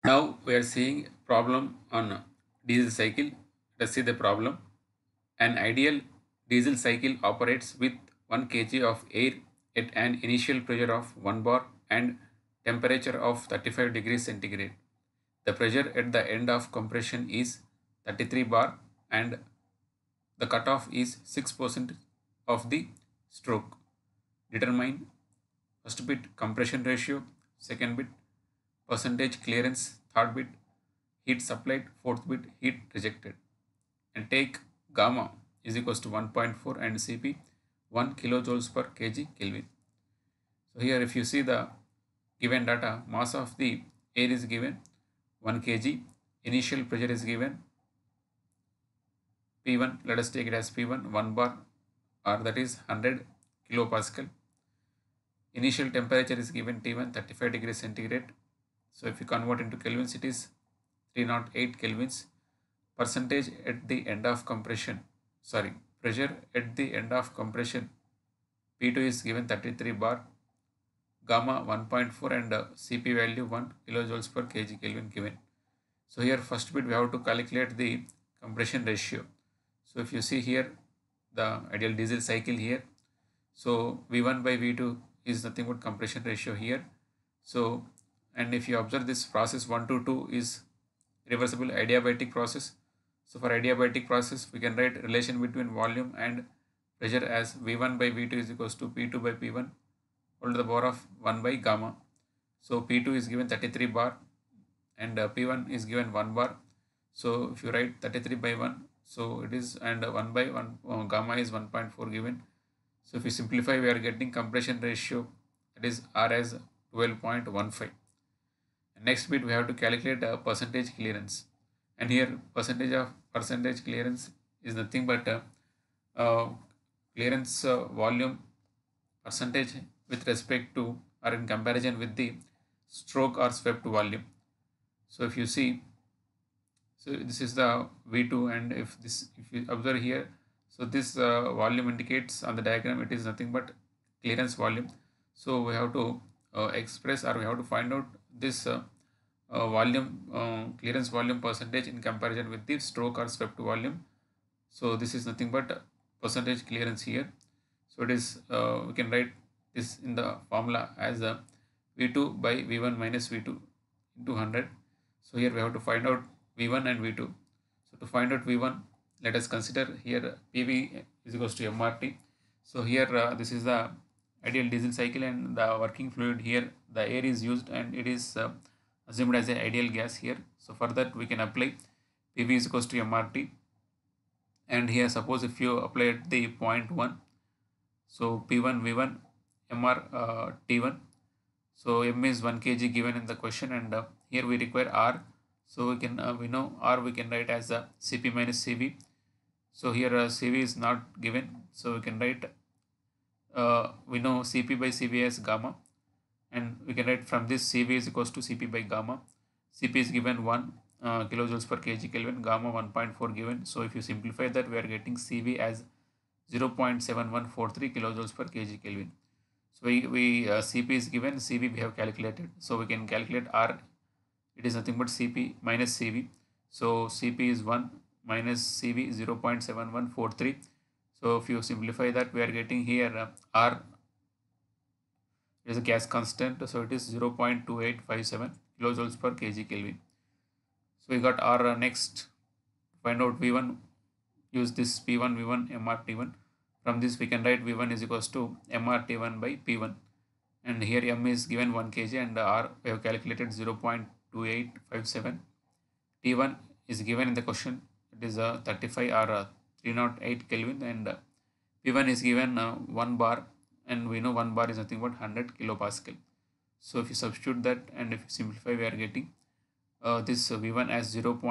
Now we are seeing problem on diesel cycle. Let's see the problem. An ideal diesel cycle operates with 1 kg of air at an initial pressure of 1 bar and temperature of 35 degrees centigrade. The pressure at the end of compression is 33 bar and the cutoff is 6% of the stroke. Determine first bit compression ratio, second bit percentage clearance, third bit heat supplied, fourth bit heat rejected. And take gamma is equals to 1.4 and Cp 1 kilojoules per kg Kelvin. So here if you see the given data, mass of the air is given 1 kg, initial pressure is given P1, let us take it as P1, 1 bar or that is 100 kilopascal. Initial temperature is given T1, 35 degrees centigrade. So if you convert into kelvins, it is 308 kelvins. Percentage at the end of compression, sorry, pressure at the end of compression, P2 is given 33 bar, gamma 1.4 and Cp value 1 kilojoules per kg Kelvin given. So here first bit we have to calculate the compression ratio. So if you see here the ideal diesel cycle here, so V1 by V2 is nothing but compression ratio here. So and if you observe this process 1 to 2 is reversible adiabatic process. So for adiabatic process we can write relation between volume and pressure as V1 by V2 is equals to P2 by P1 whole to the power of 1 by gamma. So P2 is given 33 bar and P1 is given 1 bar. So if you write 33 by 1, so it is and 1 by 1 gamma is 1.4 given. So if we simplify, we are getting compression ratio, that is R as 12.15. Next bit we have to calculate percentage clearance, and here percentage clearance is nothing but uh, clearance volume percentage with respect to or in comparison with the stroke or swept volume. So if you see, so this is the V2, and if you observe here, so this volume indicates on the diagram it is nothing but clearance volume. So we have to express or we have to find out this volume clearance volume percentage in comparison with the stroke or swept volume. So this is nothing but percentage clearance here. So it is we can write this in the formula as V2 by V1 minus V2 into 100. So here we have to find out V1 and V2. So to find out V1, let us consider here PV is equals to MRT. So here this is the ideal diesel cycle and the working fluid here the air is used and it is assumed as an ideal gas here. So for that we can apply PV is equals to MRT, and here suppose if you apply at the point 1, so P1 V1 MR T1, so M is 1 kg given in the question, and here we require R. So we know R we can write as Cp minus Cv. So here Cv is not given, so we can write we know Cp by Cv as gamma, and we can write from this Cv is equals to Cp by gamma. Cp is given 1 kilojoules per kg Kelvin, gamma 1.4 given. So if you simplify that, we are getting Cv as 0.7143 kilojoules per kg Kelvin. So we Cp is given, Cv we have calculated. So we can calculate R. It is nothing but Cp minus Cv. So Cp is 1 minus Cv 0.7143. So if you simplify that, we are getting here R is a gas constant. So it is 0.2857 kilojoules per kg Kelvin. So we got R next. Find out V1. Use this P1 V1 MRT1. From this we can write V1 is equals to MRT1 by P1, and here M is given 1 kg and R we have calculated 0.2857. T1 is given in the question, it is 35 or 308 Kelvin, and P1 is given 1 bar, and we know 1 bar is nothing but 100 kilopascal. So if you substitute that and if you simplify, we are getting this V1 as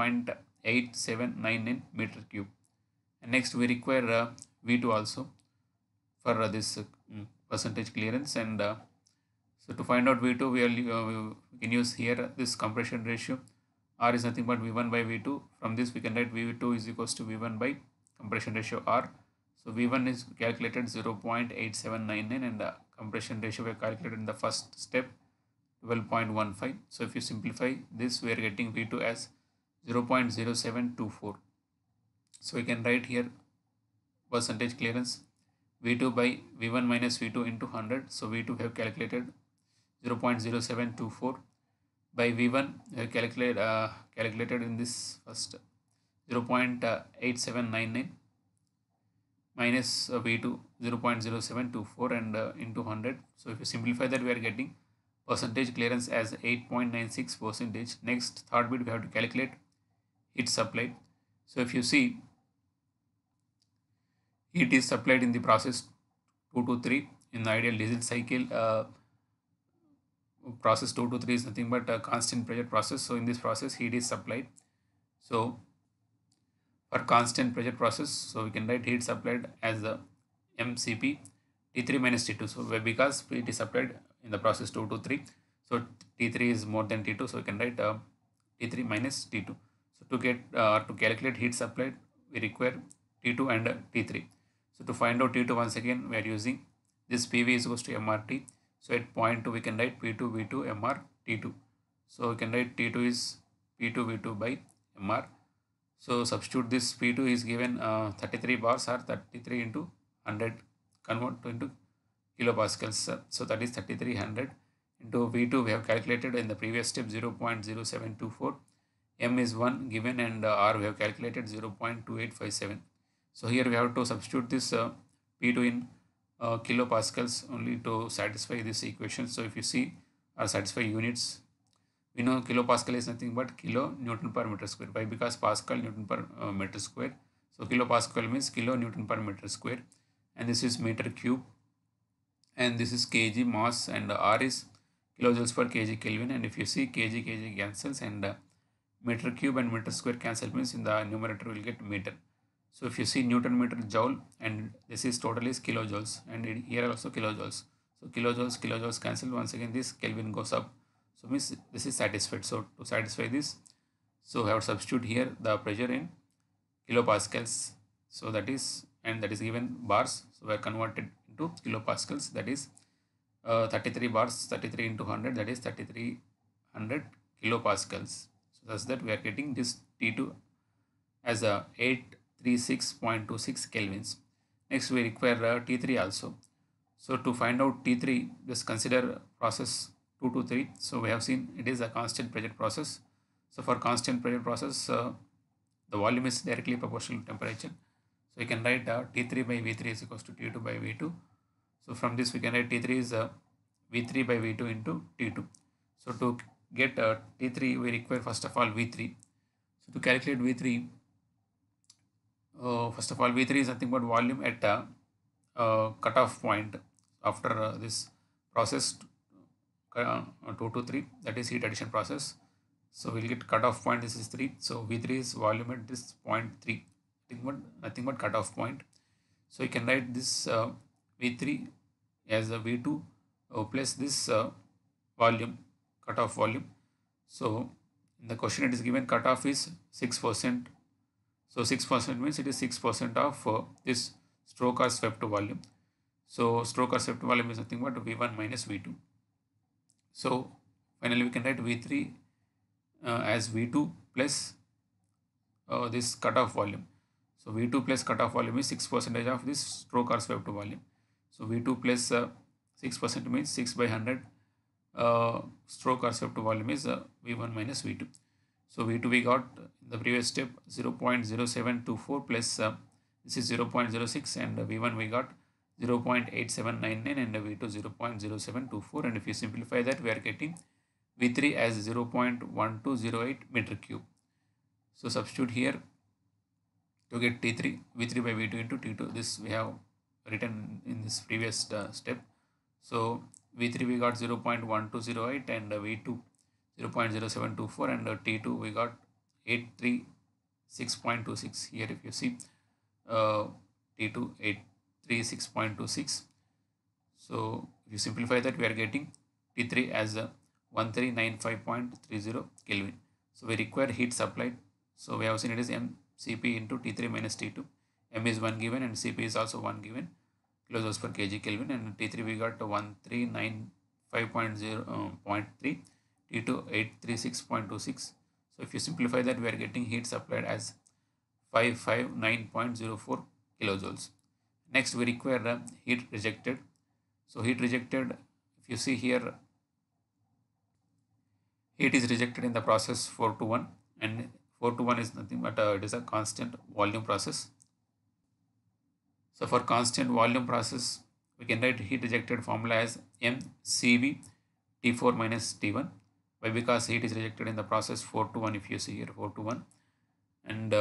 0.8799 meter cube. And next we require V2 also for this percentage clearance, and so to find out V2 we can use here this compression ratio. R is nothing but V1 by V2. From this we can write V2 is equals to V1 by compression ratio R. So V1 is calculated 0.8799 and compression ratio we have calculated in the first step 12.15. So if you simplify this, we are getting V2 as 0.0724. So we can write here percentage clearance V2 by V1 minus V2 into 100. So V2 we have calculated 0.0724 by V1 we have calculated in this first 0.8799 minus V2 0.0724 and into 100. So if you simplify that, we are getting percentage clearance as 8.96 percentage. Next, third bit we have to calculate heat supplied. So if you see, heat is supplied in the process 2 to 3 in the ideal diesel cycle. Process 2 to 3 is nothing but a constant pressure process. So in this process, heat is supplied. So for constant pressure process, so we can write heat supplied as the MCP T3 minus T2. So because heat is supplied in the process 2 to 3, so T3 is more than T2, so we can write T3 minus T2. So to calculate heat supplied, we require T2 and T3. So to find out T2, once again we are using this PV is equals to MRT. So at point 2 we can write P2 V2 MR T2. So we can write T2 is P2 V2 by MR. So substitute this P2 is given 33 bars or 33 into 100, convert into kilopascals. So that is 3300 into V2 we have calculated in the previous step 0.0724. M is 1 given and R we have calculated 0.2857. So here we have to substitute this P2 in kilopascals only to satisfy this equation. So if you see or satisfy units, we know kilopascal is nothing but kilo Newton per meter square. Why? Because Pascal Newton per meter square. So kilopascal means kilo Newton per meter square, and this is meter cube, and this is kg mass, and R is kilojoules per kg Kelvin. And if you see kg cancels, and meter cube and meter square cancel, means in the numerator we will get meter. So if you see Newton meter joule, and this is total is kilojoules, and here also kilojoules. So kilojoules cancel. Once again this Kelvin goes up. So means this is satisfied. So to satisfy this, so we have to substitute here the pressure in kilopascals. So that is, and that is given bars. So we are converted into kilopascals. That is 33 bars, 33 into 100. That is 3300 kilopascals. So thus that we are getting this T2 as a 836.26 kelvins. Next we require T3 also. So to find out T3, just consider process 2 to 3. So we have seen it is a constant pressure process. So for constant pressure process, the volume is directly proportional to temperature. So we can write T3 by V3 is equals to T2 by V2. So from this we can write T3 is V3 by V2 into T2. So to get T3, we require first of all V3. So to calculate V3, first of all V3 is nothing but volume at cutoff point after this process 2 to 3, that is heat addition process. So we'll get cutoff point, this is 3. So V3 is volume at this point 3, nothing but cutoff point. So you can write this V3 as a V2 plus this volume, cutoff volume. So in the question it is given cutoff is 6%. So 6% means it is 6% of this stroke or swept volume. So stroke or swept volume is nothing but V1 minus V2. So finally we can write V3 as V2 plus this cutoff volume. So V2 plus cutoff volume is 6% of this stroke or swept volume. So V2 plus 6% means 6 by 100 stroke or swept volume is V1 minus V2. So V2 we got in the previous step 0.0724 plus this is 0.06, and V1 we got 0.8799 and V2 0.0724, and if you simplify that we are getting V3 as 0.1208 meter cube. So substitute here to get T3, V3 by V2 into T2. This we have written in this previous step. So V3 we got 0.1208 and V2 0.0724, and T2 we got 836.26. Here if you see T2 836.26. So if you simplify that we are getting T3 as 1395.30 Kelvin. So we require heat supplied. So we have seen it is MCP into T3 minus T2. M is 1 given and Cp is also 1 given, kilojoules per kg Kelvin, and T3 we got 5.0.3, T2 836.26. So if you simplify that, we are getting heat supplied as 559.04 kilojoules. Next, we require heat rejected. So heat rejected, if you see here, heat is rejected in the process 4 to 1, and 4 to 1 is nothing but it is a constant volume process. So for constant volume process, we can write heat rejected formula as mCV T4 minus T1. Why? Because heat is rejected in the process 4 to 1, if you see here 4 to 1, and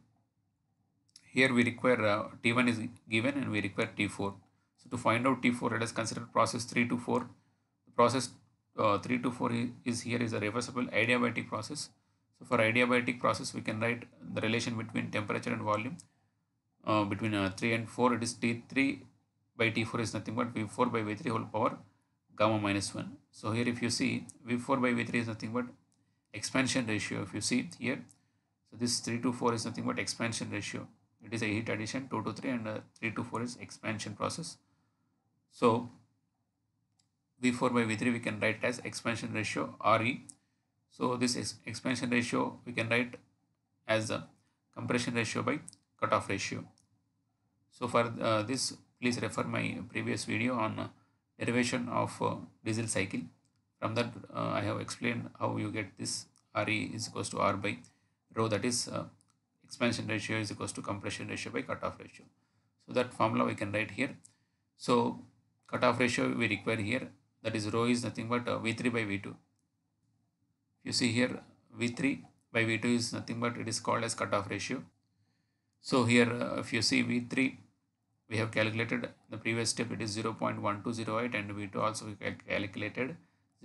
here we require T1 is given and we require T4. So to find out T4, let us consider process 3 to 4. The process 3 to 4 is here is a reversible adiabatic process. So for adiabatic process, we can write the relation between temperature and volume. Between 3 and 4, it is T3 by T4 is nothing but V4 by V3 whole power gamma minus 1. So here if you see, V4 by V3 is nothing but expansion ratio. If you see here, so this 3 to 4 is nothing but expansion ratio. It is a heat addition 2 to 3, and 3 to 4 is expansion process. So V4 by V3 we can write as expansion ratio RE. So this expansion ratio we can write as the compression ratio by cutoff ratio. So for this, please refer my previous video on derivation of diesel cycle. From that, I have explained how you get this RE is equals to R by rho, that is expansion ratio is equals to compression ratio by cutoff ratio. So that formula we can write here. So cutoff ratio we require here, that is rho is nothing but V3 by V2. If you see here, V3 by V2 is nothing but it is called as cutoff ratio. So here if you see V3, we have calculated the previous step, it is 0.1208, and V2 also we calculated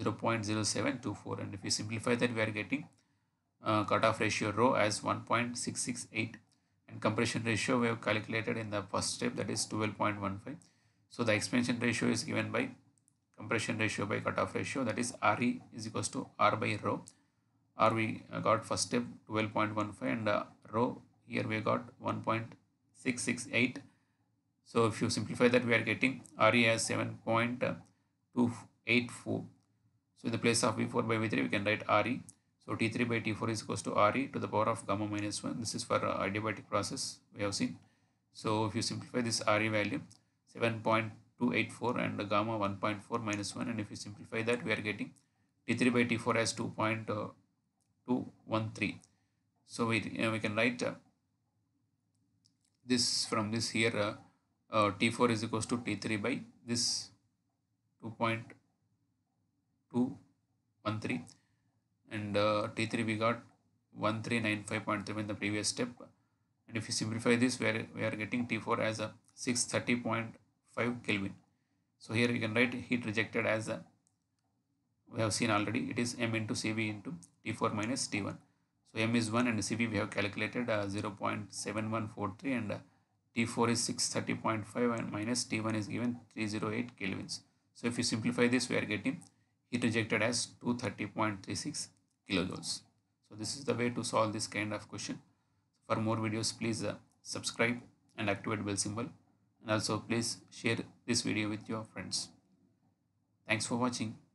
0.0724, and if you simplify that, we are getting cutoff ratio rho as 1.668, and compression ratio we have calculated in the first step, that is 12.15. So the expansion ratio is given by compression ratio by cutoff ratio, that is RE is equals to R by rho. R we got first step 12.15, and rho here we got 1.668. So if you simplify that, we are getting RE as 7.284. So in the place of V4 by V3, we can write RE. So T3 by T4 is equals to RE to the power of gamma minus 1. This is for adiabatic process we have seen. So if you simplify this RE value, 7.284 and gamma 1.4 minus 1, and if you simplify that, we are getting T3 by T4 as 2.213. So we can write this from this here, T4 is equals to T3 by this 2.213, and T3 we got 1395.3 in the previous step, and if you simplify this, we are getting T4 as a 630.5 Kelvin. So here we can write heat rejected as we have seen already, it is M into CV into T4 minus T1. So M is 1 and CV we have calculated 0.7143, and T4 is 630.5 and minus T1 is given 308 kelvins. So if you simplify this, we are getting heat rejected as 230.36 kilojoules. So this is the way to solve this kind of question. For more videos, please subscribe and activate bell symbol, and also please share this video with your friends. Thanks for watching.